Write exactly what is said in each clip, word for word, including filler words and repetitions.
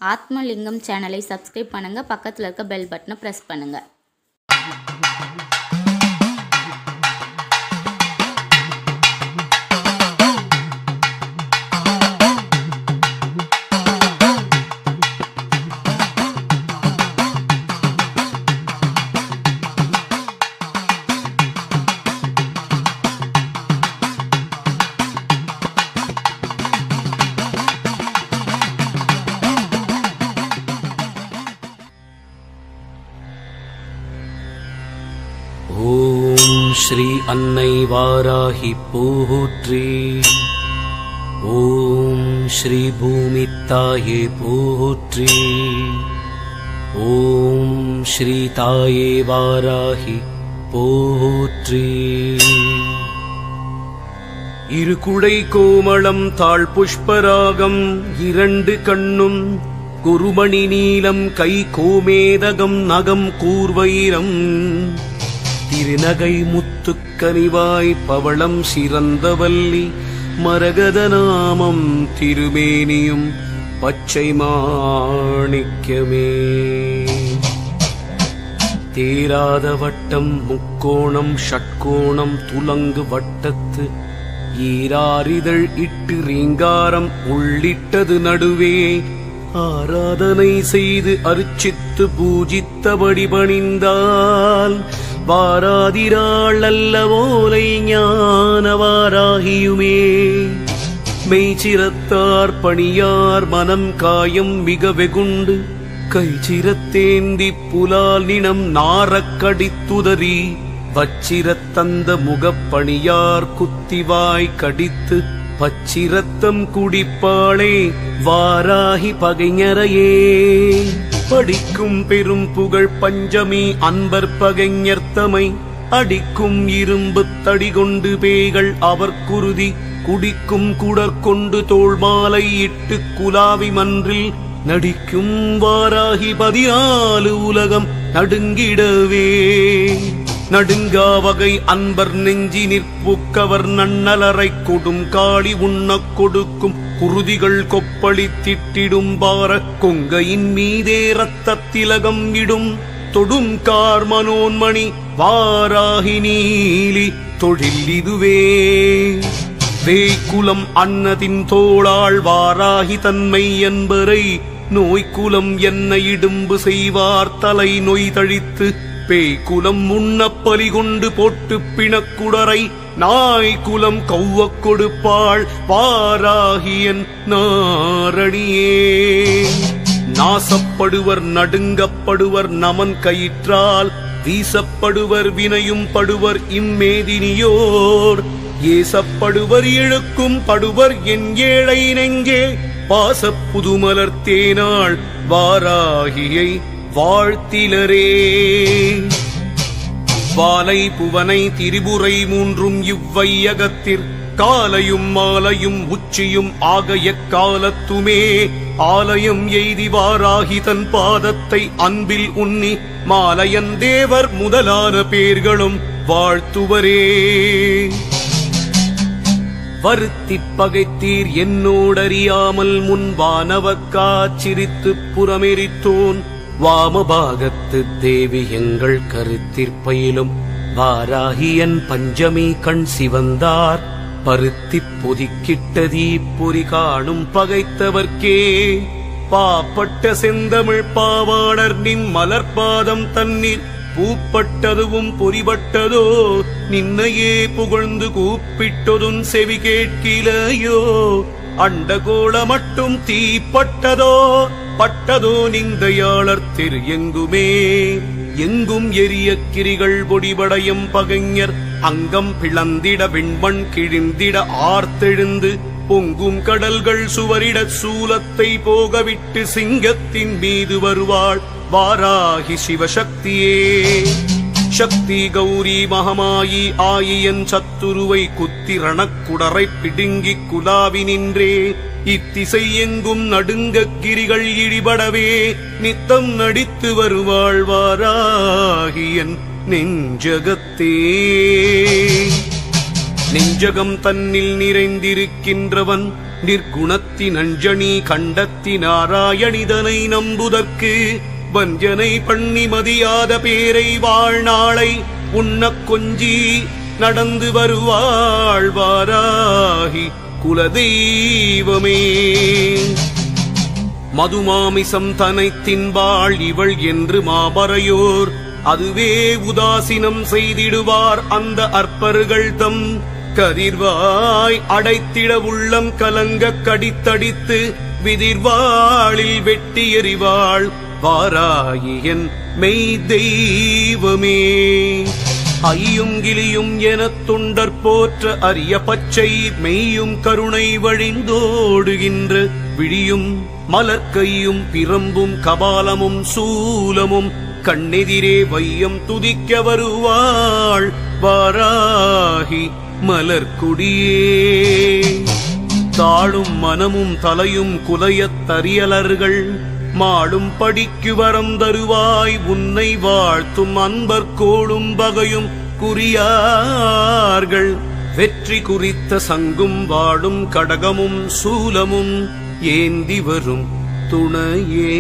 ஆத்மலிங்கம் சேனலை சப்ஸ்கிரைப் பண்ணுங்க, பக்கத்துல இருக்க பெல் பட்டனை பிரஸ் பண்ணுங்க. ஓம் ஸ்ரீ அன்னை வாராகி போற்றி. ஓம் ஸ்ரீ பூமி தாயே போற்றி. ஓம் ஸ்ரீ தாயே வாராகி போற்றி. இரு குடை கோமளம் தாழ் புஷ்பராகம் இரண்டு கண்ணும் குருமணி நீலம் கை கோமேதகம் நகம் கூர்வைரம் திருநகை முத்துக்கனிவாய் பவளம் சிறந்தவல்லி மரகத நாமம் திருமேனியும் பச்சை மாணிக்கமே. தேராத வட்டம் முக்கோணம் ஷட்கோணம் துலங்கு வட்டத்து ஈராரிதழ் இட்டு ரீங்காரம் உள்ளிட்டது நடுவே ஆராதனை செய்து அர்ச்சித்து பூஜித்தபடி பணிந்தால் வாராதிராள் அல்லவோலை ஞான வாராகியுமே. மெய்ச்சிரத்தார் பணியார் மனம் காயம் மிக வெகுண்டு கைச்சிரத்தேந்தி புலால் நினம் நாரக்கடித்துதறி வச்சிரத்தந்த முகப்பணியார் குத்திவாய் கடித்து பச்சிரத்தம் குடிப்பாளே வாராகி பகைஞரையே. படிக்கும் பெரும் புகழ் பஞ்சமி அன்பர் பகைஞர்த்தமை அடிக்கும் இரும்பு தடி கொண்டு பேய்கள் அவர் குருதி குடிக்கும் குடற்கொண்டு தோள் மாலை இட்டு குலாவி மன்றில் நடிக்கும் வாராகி பதினாலு உலகம் நடுங்கிடவே. நடுங்கா வகை அன்பர் நெஞ்சி நிற்புக்கவர் நன்னலரை கொடும் காளி உண்ணக் கொடுக்கும் குருதிகள் கொப்பளி திட்டிடும் பார கொங்கையின் மீதே ரத்த திலகம் இடும் தொடும் கார் மனோன்மணி வாராகி நீலி தொழில் இதுவே. வேய்குலம் அன்னதின் தோளாள் வாராகி தன்மை என்பரை நோய்குலம் என்ன இடும்பு செய்வார் தலை நொய் தழித்து பேய்குலம் முன்னப்பலி கொண்டு போட்டு பிணக்குடரை நாய்குலம் கௌவக் கொடுப்பாள் வாராகியன் நாரணியே. நாசப்படுவர் நடுங்கப்படுவர் நமன் கயிற்றால் வீசப்படுவர் வினையும் படுவர் இம்மேதினியோர் ஏசப்படுவர் இழுக்கும் படுவர் என் ஏழை நெஞ்சே பாசப் புதுமலர்த்தேனாள் வாராகியை வாழ்த்திலரே. வாலை புவனை திரிபுரை மூன்றும் இவ்வையகத்திற் காலையும் மாலையும் உச்சியும் ஆக எக்காலத்துமே ஆலயம் எய்தி வாராகி தன் பாதத்தை அன்பில் உன்னி மாலையன் தேவர் முதலான பேர்களும் வாழ்த்துவரே. வருத்திப் பகைத்தீர் என்னோடறியாமல் முன்பானவக்காச்சிரித்து புறமெரித்தோன் வாமபாகத்து தேவி எங்கள் கருத்திற்பயிலும் வாராகியன் பஞ்சமி கண் சிவந்தார் பருத்திப் பொதிக்கிட்டதீ பொறி காணும் பகைத்தவர்க்கே. பாப்பட்ட செந்தமிழ் பாவாடர் நின் மலர்பாதம் தண்ணீர் பூப்பட்டதுவும் பொறிபட்டதோ நின்னையே புகழ்ந்து கூப்பிட்டதும் செவி கேட்கிலையோ. அண்டகோள மட்டும் தீப்பட்டதோ பட்டதோ நிந்தையாளர் திரு எங்குமே. எங்கும் எரிய கிரிகள் பொடிபடையும் பகைஞர் அங்கம் பிளந்திட விண்மண் கிழிந்திட ஆர்த்தெழுந்து பொங்கும் கடல்கள் சுவரிட சூலத்தை போகவிட்டு சிங்கத்தின் மீது வருவாள் வாராகி சிவசக்தியே. சக்தி கௌரி மகமாயி ஆயியன் சத்துருவை குத்தி ரணக்குடரை பிடுங்கி குலாவி நின்றே இத்திசை எங்கும் நடுங்க கிரிகள் இடிபடவே நித்தம் நடித்து வருவாள் வாராகியன் நெஞ்சகத்தே. நெஞ்சகம் தன்னில் நிறைந்திருக்கின்றவன் நிர்குணத்தின் அஞ்சனி கண்டத்தி நாராயணிதனை நம்புதற்கு வஞ்சனை பண்ணி மதியாத பேரை வாழ்நாளை உண்ணக் கொஞ்சி நடந்து வருவாள் வாராகி குலதெய்வமே. மதுமாமிசம் தனை தின்பாள் இவள் என்று மாபறையோர் அதுவே உதாசீனம் செய்திடுவார் அந்த அற்பர்கள் தம் கதிர்வாய் அடைத்திட உள்ளம் கலங்க கடித்தடித்து விதிர்வாளில் வெட்டி எறிவாள் வாராயின் மெய் தெய்வமே. ஐயும் கிளியும் எனத் தொண்டர் போற்ற அரிய பச்சை மெய்யும் கருணை வழிந்தோடுகின்ற விழியும் மலர்க்கையும் பிரம்பும் கபாலமும் சூலமும் கண்ணெதிரே வையம் துதிக்க வருவாள் வாராகி மலர்குடியே. தாளும் மனமும் தலையும் குலையத் தரியலர்கள் மாளும் படிக்கு வரம் தருவாய் உன்னை வாழ்த்தும் அன்பர் கோளும் பகையும் குறியார்கள். வெற்றி குறித்த சங்கும் வாடும் கடகமும் சூலமும் ஏந்தி வரும் துணையே.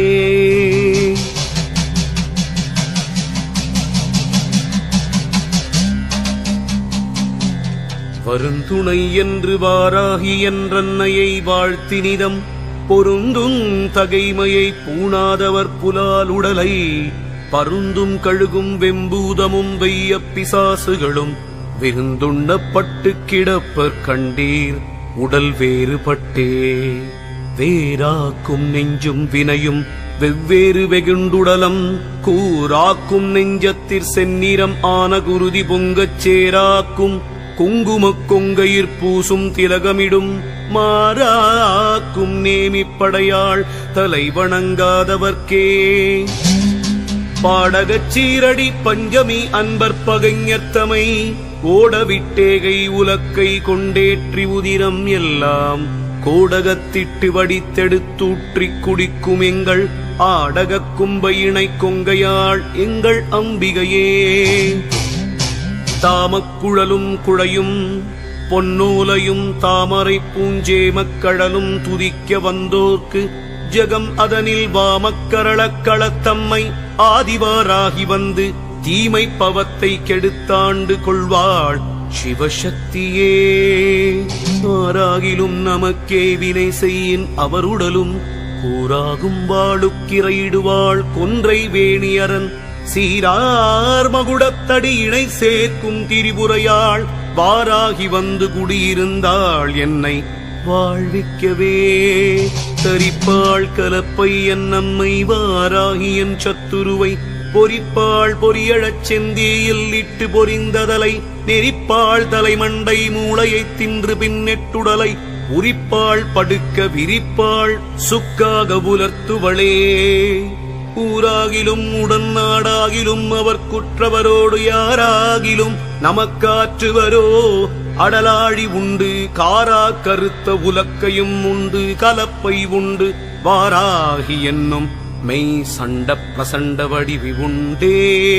வருந்துணை என்று வாராகி என்றன்னையை வாழ்த்தினிதம் பொருந்தும் தகைமையை பூணாதவர் புலால் உடலை பருந்தும் கழுகும் வெம்பூதமும் வெய்ய பிசாசுகளும் விருந்துண்ணப்பட்டு கிடப்பர் கண்டீர் உடல் வேறுபட்டே. வேறாக்கும் நெஞ்சும் வினையும் வெவ்வேறு வெகுண்டுடலம் கூராக்கும் நெஞ்சத்திற் செந்நிறம் ஆன குருதி பொங்கச் சேராக்கும் குங்குமக் கொங்கையிற் பூசும் திலகமிடும் மாறாக்கும் நேமிப்படையாள் தலை வணங்காதவர்க்கே. பாடகச் சீரடி பஞ்சமி அன்பர் பகைஞர்த்தமை ஓடவிட்டேகை உலக்கை கொண்டேற்றி உதிரம் எல்லாம் கோடகத்திட்டு வடித்தெடுத்தூற்றிக் குடிக்கும் எங்கள் ஆடகக் கும்பையினை கொங்கையாள் எங்கள் அம்பிகையே. தாமக்குழலும் குழையும் பொன்னோலையும் தாமரை பூஞ்சேமக்கடலும் துதிக்க வந்தோர்க்கு ஜகம் அதனில் வாமக்கரளக் களத்தம்மை ஆதிவாராகி வந்து தீமை பவத்தை கெடுத்தாண்டு கொள்வாள் சிவசக்தியே. ஆராகிலும் நமக்கே வினை செய்யின் அவருடலும் கூறாகும் வாழுக்கிரையிடுவாள் கொன்றை வேணியரன் சீரார் மகுடத்தடி இணை சேர்க்கும் திரிபுரையாள் வாராகி வந்து குடியிருந்தாள் என்னை வாழ்விக்கவே. தரிப்பாள் கலப்பை என் நம்மை வாராகி என் சத்துருவை பொறிப்பாள் பொரியழச் செந்தியில் இட்டு பொறிந்ததலை நெறிப்பாள் தலைமண்டை மூளையைத் தின்று பின்னெட்டுடலை உரிப்பாள் படுக்க விரிப்பாள் சுக்காக புலர்த்துவளே. ஊராகிலும் உடன் நாடாகிலும் அவர் குற்றவரோடு யாராகிலும் நமக்காற்றுவரோ அடலாழி உண்டு காரா கருத்த உலக்கையும் உண்டு கலப்பை உண்டு வாராகி என்னும் மெய் சண்ட பிரசண்ட வடிவி உண்டே.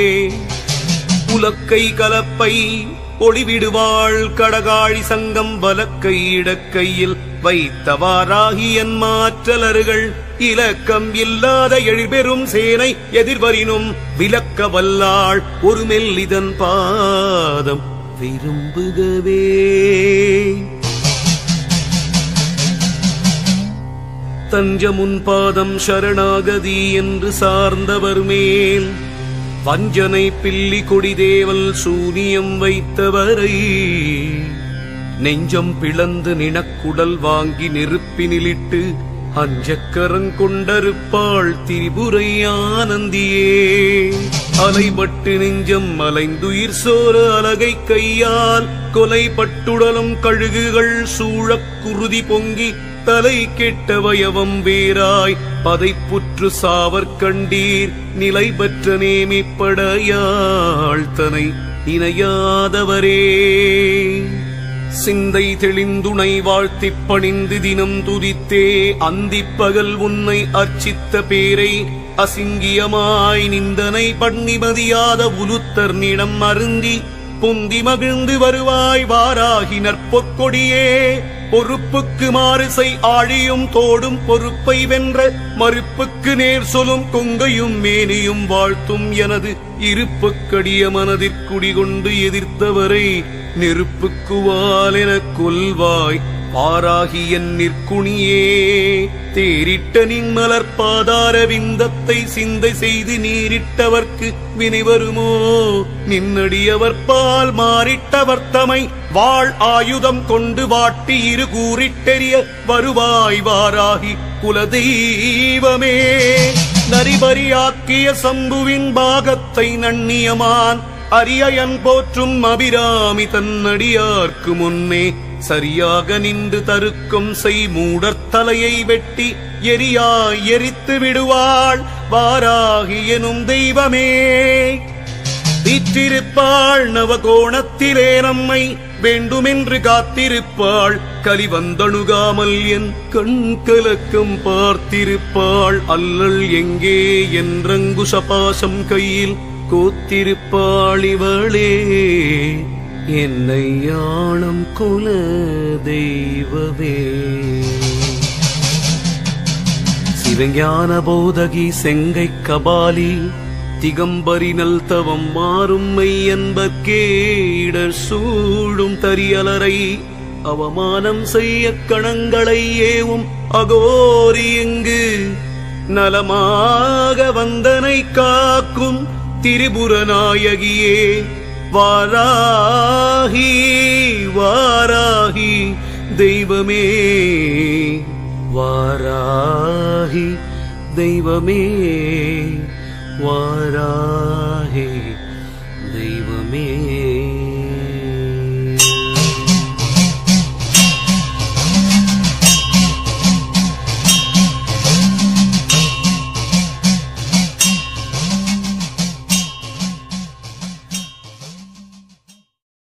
உலக்கை கலப்பை ஒளிவிடுவாள் கடகாழி சங்கம் வலக்கை இடக்கையில் வைத்தவாராகி என் மாற்றலர்கள் இலக்கம் இல்லாத எழிற்பெரும் சேனை எதிர்வரினும் விலக்க வல்லாள் ஒரு மெல்லிதன் பாதம் விரும்புகவே. தஞ்சமுன் பாதம் சரணாகதி என்று சார்ந்தவர் மேல் வஞ்சனை பில்லி கொடிதேவல் சூனியம் வைத்தவரை நெஞ்சம் பிளந்து நினக்குடல் வாங்கி நெருப்பினிலிட்டு அஞ்சக்கரங்கொண்டருப்பாள் திரிபுரை ஆனந்தியே. அலைபட்டு நெஞ்சம் மலைந்துயிர் சோர அலகை கையால் கொலைப்பட்டுடலும் கழுகுகள் சூழக் குருதி பொங்கி தலை கெட்ட வயவம் வேராய் பதைப்புற்று சாவர் கண்டீர் நிலை பெற்ற நேமிப்படையாள் தனை இணையாதவரே. சிந்தை தெளிந்துணை வாழ்த்திப் பணிந்து தினம் துதித்தே அந்திப்பகல் உன்னை அர்ச்சித்த பேரை அசிங்கியமாய் நிந்தனை பண்ணிமதியாத உலுத்தர் நிடம் அருந்தி பொந்தி மகிழ்ந்து வருவாய் வாராகி நற்பொற்கொடியே. பொறுப்புக்கு மாறுசை ஆழியும் தோடும் பொறுப்பை வென்ற மறுப்புக்கு நேர் சொல்லும் கொங்கையும் மேனியும் வாழ்த்தும் எனது இருப்புக்கடிய மனதிற்குடிகொண்டு எதிர்த்தவரை நெருப்புக்குவால் எனக் கொல்வாய் பாராகி என் நிற்குணியே. தேரிட்ட நின் மலர் பாதார விந்தத்தை சிந்தை செய்து நீரிட்டவர்க்கு வினை வருமோ? நின்னடியவர் பால் மாறிட்டவர் தமை வாழ் ஆயுதம் கொண்டு வாட்டி இரு கூறிட்டெறிய வருவாய் வாராகி குலதெய்வமே. நரிபரியாக்கிய சம்புவின் பாகத்தை நன்னியமான் அரியயன் போற்றும் அபிராமி தன்னடியார்க்கு முன்னே சரியாக நின்று தருக்கம் செய் மூடர் தலையை வெட்டி எரியாய் எரித்து விடுவாள் வாராகி எனும் தெய்வமே. வீற்றிருப்பாள் நவகோணத்திலே நம்மை வேண்டுமென்று காத்திருப்பாள் கலிவந்தணுகாமல் என் கண் கலக்கம் பார்த்திருப்பாள். அல்லல் எங்கே என்றங்குசபாசம் கையில் கோத்திருப்பாள் இவளே என்னை யானும் குல தெய்வமே. சிவஞான போதகி செங்கை கபாலி திகம்பரி நல் தவம் மாறும் மெய்யன்பர்க்கே இடர் சூழும் தரியலரை அவமானம் செய்ய கணங்களை ஏவும் அகோரி எங்கு நலமாக வந்தனை காக்கும் திரிபுரநாயகியே. வாராகி வாராகி தெய்வமே வாராகி தெய்வமே வாராகி தெய்வமே.